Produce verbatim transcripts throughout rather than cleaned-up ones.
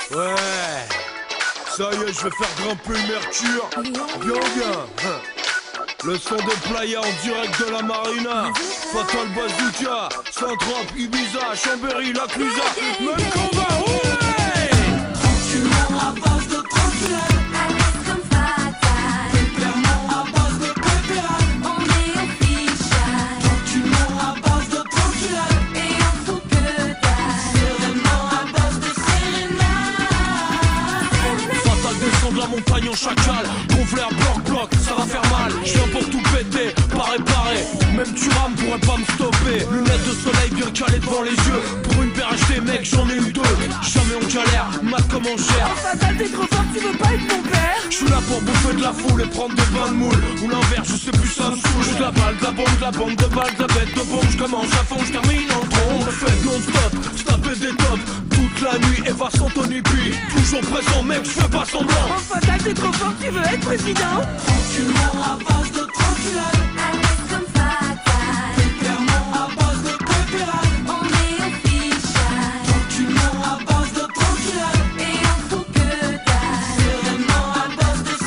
Ouais. Ça y est, je vais faire grimper le mercure. Bien, bien. Le son de Playa en direct de la Marina. Fatal Bazooka, Saint-Trope, Ibiza, Chambéry, La Clusa. Même combat, ouais. Tranquillement à base de tranquillade. À l'aise comme fatal. Clairement à base de coopérade. On est official. Tranquillement à base de tranquillade. Et on fout que dalle. Sereinement à base de sérénade. Fatal descend de la montagne en chacal. Gonflaire, bloc, bloc, ça va faire mal. Je viens pour tout péter, pas réparer. Même tu rames pourrait pas me stopper. Lunettes de soleil bien calées devant les yeux. Pour une paire acheté mec j'en ai eu deux. Jamais on galère, mat comme on gère. Fatal, t'es trop fort, tu veux pas être mon père. Je suis là pour bouffer de la foule et prendre des bains de moule. Ou l'inverse, je sais plus, ça me saoule. J'ai de la balle, de la bombe, de la bombe, de balle, de la bête, de bombe. Je commence à fond, je termine en trombe. Je fais non-stop, je tape des tops. Toute la nuit, Eva Santoni puis toujours présent mec, je fais pas semblant. Oh Fatal, t'es trop fort, tu veux être président. Tranquillement à base de tranquillade. À l'aise comme fatal. Clairement à base de coopérade. On est official. Tranquillement à base de tranquillade. Et on fout que dalle. Sereinement à base de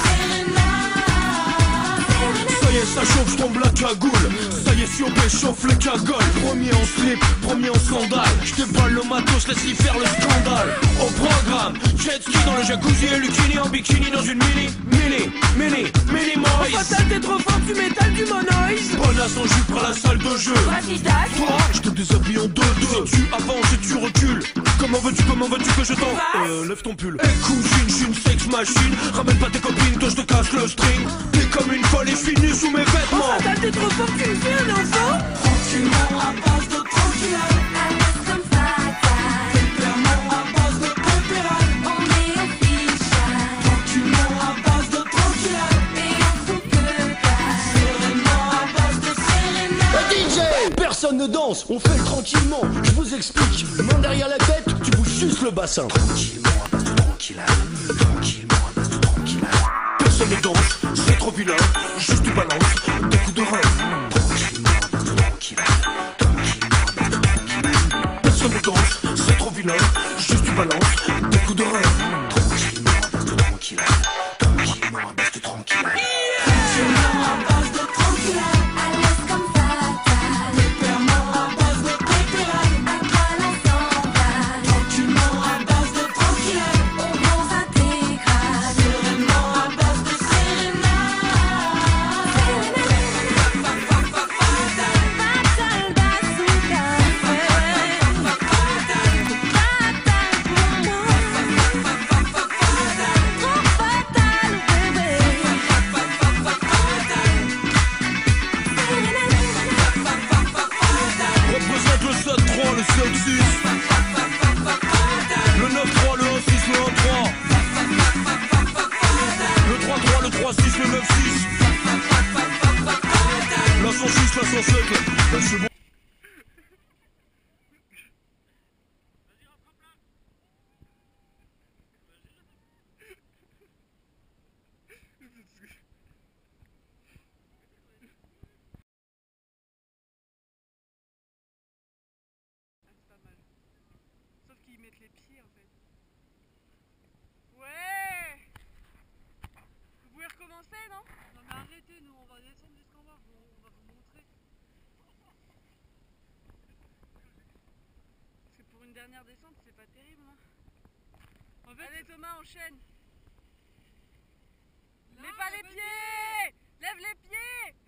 sérénade. Ça y est, ça chauffe, je tombe la cagoule. Ça y est, si on chauffe les cagoles. Premier en slip, premier en sandales. Je déballe le matos, laisse-y faire le scandale. Au programme, jet ski dans le jacuzzi et Lucini en bikini dans une mini, mini, mini, mini Moïse. Fatal, t'es trop fort, tu m'étales du monoïse. Bonasse en jupe à la salle de jeu. Vas-y, dash. Toi, je te déshabille en deux, deux. Si tu avances et tu recules. Comment veux-tu, comment veux-tu que je t'en... Euh, lève ton pull. Eh cousine, je suis une sex machine. Ramène pas tes copines, toi je te casse le string. T'es comme une folle et finie sous mes vêtements. Fatal, t'es trop fort, tu me fais un enfant. Tranquillement à base de tranquillade. À l'aise comme fatal. Clairement à base de coopérade. On est official. Tranquillement à base de tranquillade. Et on fout que dalle. Sereinement à base de sérénade. D J, personne ne danse, on fait le tranquillement. Je vous explique, main derrière la tête, tu bouges juste le bassin. Tranquillement, à base de tranquillade. Tranquillement, à base de tranquillade. Personne ne danse, c'est trop vilain. Juste tu balances des coups de rein. Tranquillement, à base de tranquillade. Tranquillement, à base de tranquillade. Personne ne danse, c'est trop vilain. Juste tu balances des coups de rein. Tranquillement, à base de tranquillade. Tranquillement, à base de tranquillade. Tranquillement à base de tranquillade. À l'aise comme fatal. Clairement à base de coopérade. À pas la sandale. Tranquillement à base de tranquillade. On bronze intégral. Sereinement à base de sérénade. Fatal bazooka. Fatal pour moi. Trop fatal, bébé. Représente le sept trois, le sept six. Le neuf trois, le un six, le un trois. Le trois trois, le trois six, le neuf six. La cent six, la cent sept. Là, c'est bon. Sauf qu'ils mettent les pieds en fait. Ouais. Vous pouvez recommencer, non? Non mais arrêtez, nous on va descendre jusqu'en bas, on on va vous montrer. Parce que pour une dernière descente, c'est pas terrible, hein. En fait, allez Thomas, enchaîne. Mets pas les pieds. Lève les pieds.